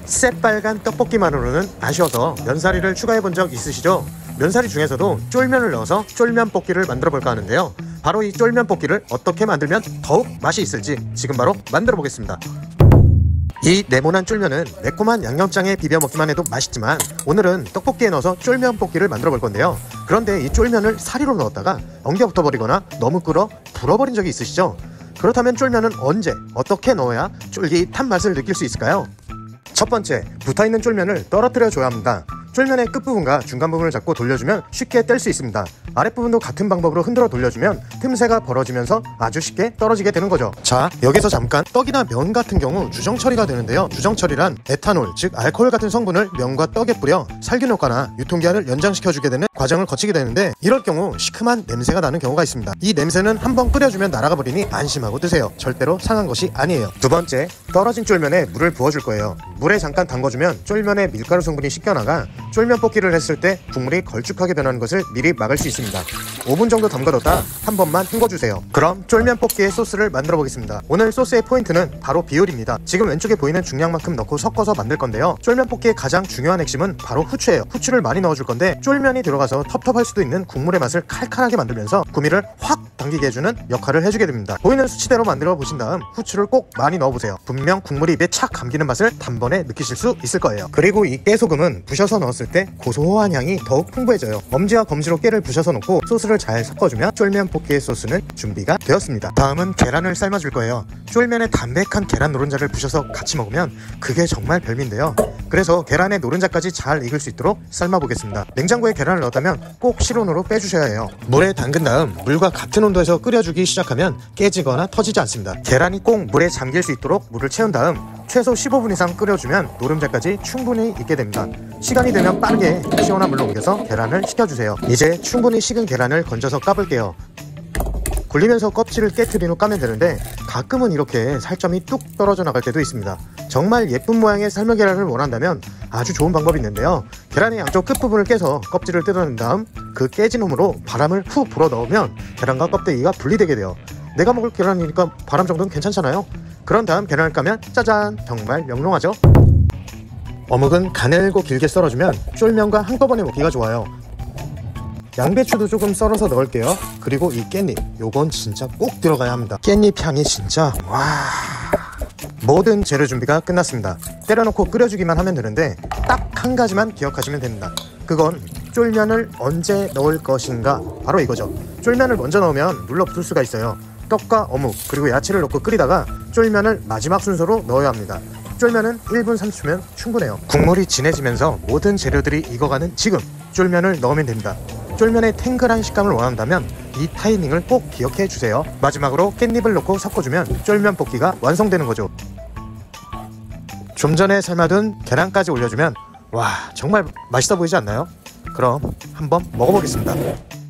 새빨간 떡볶이만으로는 아쉬워서 면사리를 추가해 본 적 있으시죠? 면사리 중에서도 쫄면을 넣어서 쫄면 볶기를 만들어 볼까 하는데요. 바로 이 쫄면 볶기를 어떻게 만들면 더욱 맛이 있을지 지금 바로 만들어 보겠습니다. 이 네모난 쫄면은 매콤한 양념장에 비벼 먹기만 해도 맛있지만 오늘은 떡볶이에 넣어서 쫄면 볶기를 만들어 볼 건데요. 그런데 이 쫄면을 사리로 넣었다가 엉겨 붙어버리거나 너무 끓어 불어버린 적이 있으시죠? 그렇다면 쫄면은 언제 어떻게 넣어야 쫄깃한 맛을 느낄 수 있을까요? 첫 번째, 붙어있는 쫄면을 떨어뜨려 줘야 합니다. 쫄면의 끝부분과 중간 부분을 잡고 돌려주면 쉽게 뗄 수 있습니다. 아랫부분도 같은 방법으로 흔들어 돌려주면 틈새가 벌어지면서 아주 쉽게 떨어지게 되는 거죠. 자, 여기서 잠깐 떡이나 면 같은 경우 주정 처리가 되는데요. 주정 처리란 에탄올, 즉 알코올 같은 성분을 면과 떡에 뿌려 살균효과나 유통기한을 연장시켜주게 되는 과정을 거치게 되는데 이럴 경우 시큼한 냄새가 나는 경우가 있습니다. 이 냄새는 한번 끓여주면 날아가 버리니 안심하고 드세요. 절대로 상한 것이 아니에요. 두 번째, 떨어진 쫄면에 물을 부어줄 거예요. 물에 잠깐 담궈주면 쫄면의 밀가루 성분이 씻겨나가 쫄면 볶기를 했을 때 국물이 걸쭉하게 변하는 것을 미리 막을 수 있습니다. 5분 정도 담가뒀다 한 번만 헹궈주세요. 그럼 쫄면 볶기의 소스를 만들어 보겠습니다. 오늘 소스의 포인트는 바로 비율입니다. 지금 왼쪽에 보이는 중량만큼 넣고 섞어서 만들 건데요. 쫄면 볶기의 가장 중요한 핵심은 바로 후추예요. 후추를 많이 넣어줄 건데 쫄면이 들어가서 텁텁할 수도 있는 국물의 맛을 칼칼하게 만들면서 구미를 확 당기게 해주는 역할을 해주게 됩니다. 보이는 수치대로 만들어 보신 다음 후추를 꼭 많이 넣어보세요. 분명 국물이 입에 착 감기는 맛을 단번에 느끼실 수 있을 거예요. 그리고 이 깨소금은 부셔서 넣었을 때 고소한 향이 더욱 풍부해져요. 엄지와 검지로 깨를 부셔서 넣고 소스를 잘 섞어주면 쫄면 볶기의 소스는 준비가 되었습니다. 다음은 계란을 삶아줄 거예요. 쫄면에 담백한 계란 노른자를 부셔서 같이 먹으면 그게 정말 별미인데요. 그래서 계란의 노른자까지 잘 익을 수 있도록 삶아보겠습니다. 냉장고에 계란을 넣었다면 꼭 실온으로 빼주셔야 해요. 물에 담근 다음 물과 같은 온도에서 끓여주기 시작하면 깨지거나 터지지 않습니다. 계란이 꼭 물에 잠길 수 있도록 물을 채운 다음 최소 15분 이상 끓여주면 노른자까지 충분히 익게 됩니다. 시간이 되면 빠르게 시원한 물로 옮겨서 계란을 식혀주세요. 이제 충분히 식은 계란을 건져서 까볼게요. 굴리면서 껍질을 깨트린 후 까면 되는데 가끔은 이렇게 살점이 뚝 떨어져 나갈 때도 있습니다. 정말 예쁜 모양의 삶은 계란을 원한다면 아주 좋은 방법이 있는데요. 계란의 양쪽 끝부분을 깨서 껍질을 뜯어낸 다음 그 깨진 홈으로 바람을 후 불어 넣으면 계란과 껍데기가 분리되게 돼요. 내가 먹을 계란이니까 바람 정도는 괜찮잖아요. 그런 다음 계란을 까면 짜잔! 정말 명랑하죠? 어묵은 가늘고 길게 썰어주면 쫄면과 한꺼번에 먹기가 좋아요. 양배추도 조금 썰어서 넣을게요. 그리고 이 깻잎, 요건 진짜 꼭 들어가야 합니다. 깻잎 향이 진짜 와... 모든 재료 준비가 끝났습니다. 때려놓고 끓여주기만 하면 되는데 딱 한 가지만 기억하시면 됩니다. 그건 쫄면을 언제 넣을 것인가, 바로 이거죠. 쫄면을 먼저 넣으면 눌러붙을 수가 있어요. 떡과 어묵 그리고 야채를 넣고 끓이다가 쫄면을 마지막 순서로 넣어야 합니다. 쫄면은 1분 30초면 충분해요. 국물이 진해지면서 모든 재료들이 익어가는 지금 쫄면을 넣으면 됩니다. 쫄면의 탱글한 식감을 원한다면 이 타이밍을 꼭 기억해 주세요. 마지막으로 깻잎을 넣고 섞어주면 쫄면 볶기가 완성되는 거죠. 좀 전에 삶아둔 계란까지 올려주면 와, 정말 맛있어 보이지 않나요? 그럼 한번 먹어보겠습니다.